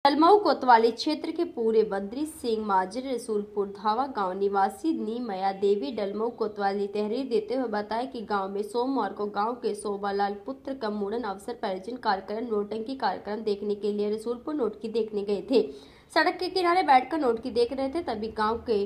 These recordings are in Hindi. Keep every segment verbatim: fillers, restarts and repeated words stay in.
डलमऊ कोतवाली क्षेत्र के पूरे बद्री सिंह माजरे रसूलपुर धावा गांव निवासी नी मया देवी डलमऊ कोतवाली तहरीर देते हुए बताया कि गांव में सोमवार को गांव के शोभालाल पुत्र का मुंडन अवसर परिजन कार्यक्रम नोटंकी कार्यक्रम देखने के लिए रसूलपुर नोटकी देखने गए थे। सड़क के किनारे बैठकर नोटकी देख रहे थे, तभी गाँव के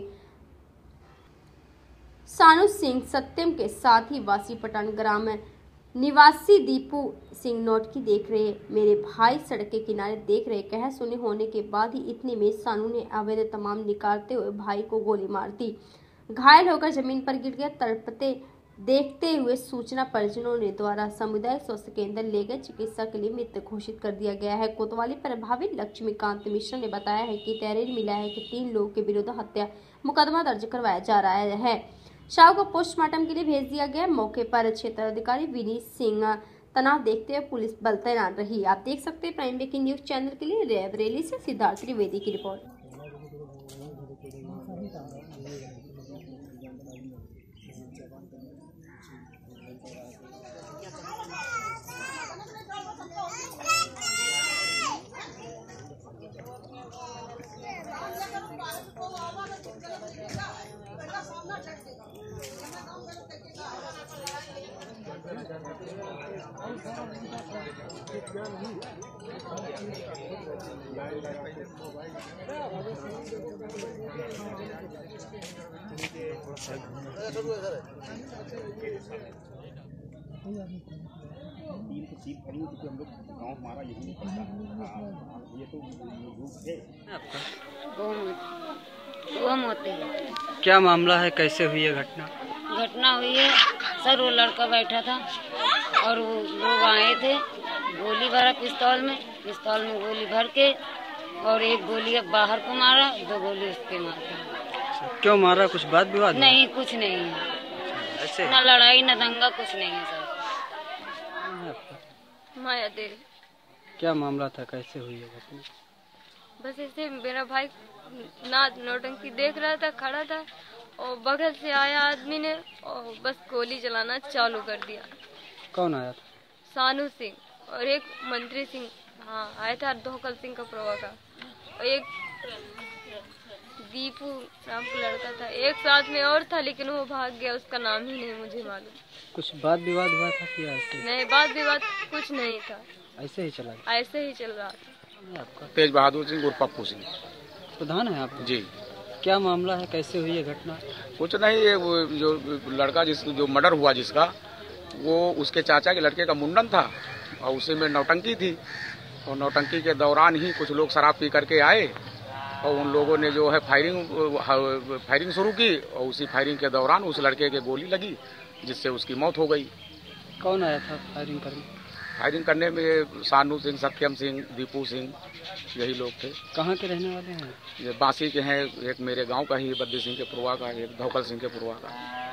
सानू सिंह सत्यम के साथ ही वासी पठान ग्राम निवासी दीपू सिंह नोटकी देख रहे। मेरे भाई सड़क के किनारे देख रहे। कह सुने होने के बाद ही इतने में सानू ने अवैध तमाम निकालते हुए भाई को गोली मार दी। घायल होकर जमीन पर गिर गया। तड़पते देखते हुए सूचना परिजनों ने द्वारा सामुदायिक स्वास्थ्य केंद्र ले गए। चिकित्सा के लिए मृत घोषित कर दिया गया है। कोतवाली प्रभावित लक्ष्मीकांत मिश्रा ने बताया है कि तहरीर मिला है कि तीन लोगों के विरुद्ध हत्या मुकदमा दर्ज करवाया जा रहा है। शव को पोस्टमार्टम के लिए भेज दिया गया। मौके पर क्षेत्र अधिकारी विनीत सिंह तनाव देखते हुए पुलिस बल तैनात रही। आप देख सकते हैं प्राइम ब्रेकिंग न्यूज चैनल के लिए रेबरेली से सिद्धार्थ त्रिवेदी की रिपोर्ट। तीन तो सीट खड़ी हुई थी, हम लोग गाँव हमारा यही नहीं पड़ता। ये तो ग्रुप थे। क्या मामला है, कैसे हुई है घटना? घटना हुई है सर, वो लड़का बैठा था और वो लोग आए थे, गोली भरा पिस्तौल में पिस्तौल में गोली भर के और एक गोली बाहर को मारा, दो गोली उसके मारा। क्यों मारा? कुछ बात विवाद? नहीं, कुछ नहीं है। ऐसे न लड़ाई न दंगा, कुछ नहीं है सर। माया देवी। क्या मामला था, कैसे हुई है घटना? बस ऐसे मेरा भाई ना नौटंकी देख रहा था, खड़ा था और बगल से आया आदमी ने और बस गोली चलाना चालू कर दिया। कौन आया था? सानू सिंह और एक मंत्री सिंह, हाँ आया था धोकल सिंह का प्रवक्ता, और एक दीपू नाम का लड़का था, एक साथ में और था लेकिन वो भाग गया, उसका नाम ही नहीं मुझे मालूम। कुछ बात विवाद हुआ था क्या? ऐसे नहीं, बात विवाद कुछ नहीं था, ऐसे ही चला ऐसे ही चल रहा था। आपका तेज बहादुर सिंह और पप्पू सिंह प्रधान है आप जी। क्या मामला है, कैसे हुई है घटना? कुछ नहीं, ये वो जो लड़का जिस जो मर्डर हुआ जिसका, वो उसके चाचा के लड़के का मुंडन था और उसी में नौटंकी थी। और नौटंकी के दौरान ही कुछ लोग शराब पी करके आए और उन लोगों ने जो है फायरिंग फायरिंग शुरू की और उसी फायरिंग के दौरान उस लड़के के गोली लगी, जिससे उसकी मौत हो गई। कौन आया था फायरिंग करने? फायरिंग करने में सानू सिंह, सत्यम सिंह, दीपू सिंह, यही लोग थे। कहाँ के रहने वाले हैं? ये बांसी के हैं, एक मेरे गांव का ही बद्दी सिंह के पुरवा का, एक धोकल सिंह के पुरवा का।